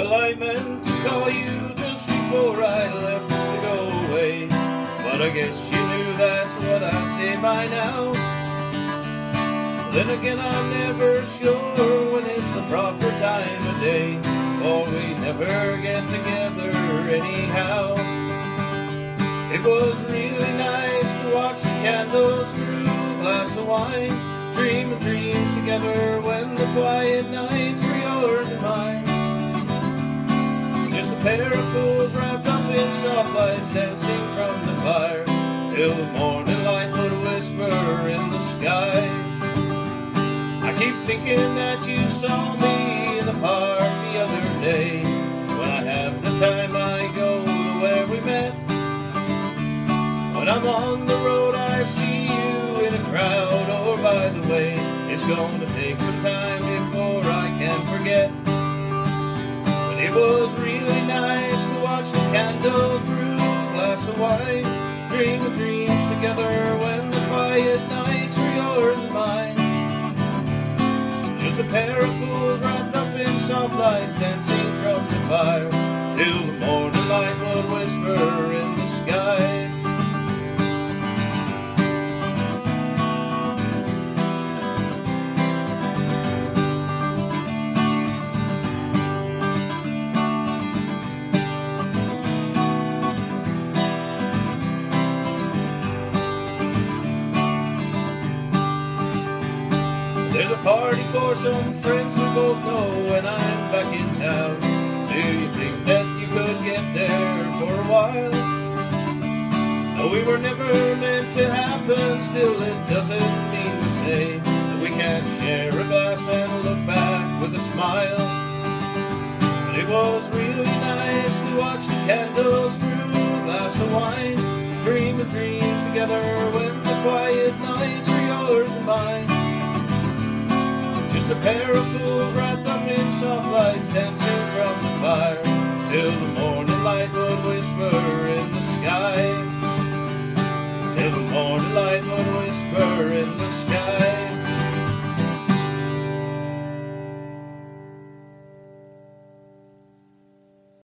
Well, I meant to call you just before I left to go away, but I guess you knew that's what I'd say by now. Then again, I'm never sure when it's the proper time of day, for we never get together anyhow. It was really nice to watch the candles through a glass of wine, dream of dreams together when the quiet nights were yours and mine. Just a pair of fools wrapped up in soft lights dancing from the fire, till the morning light would whisper in the sky. I keep thinking that you saw me in the park the other day. When I have the time I go to where we met. When I'm on the road I see you in a crowd or by the way. It's going to take some time before I can forget. But it was really nice to watch the candle through a glass of wine, dream of dreams together when the quiet nights were yours and mine. Just a pair of fools wrapped up in soft lights dancing from the fire, till the morning light would whisper in the sky. There's a party for some friends we both know when I'm back in town. Do you think that you could get there for a while? No, we were never meant to happen, still it doesn't mean to say that we can't share a glass and look back with a smile. But it was really nice to watch the candles through a glass of wine, dream of dreams together when the quiet nights are yours and mine. Just a pair of fools wrapped up in soft lights dancing from the fire, till the morning light would whisper in the sky.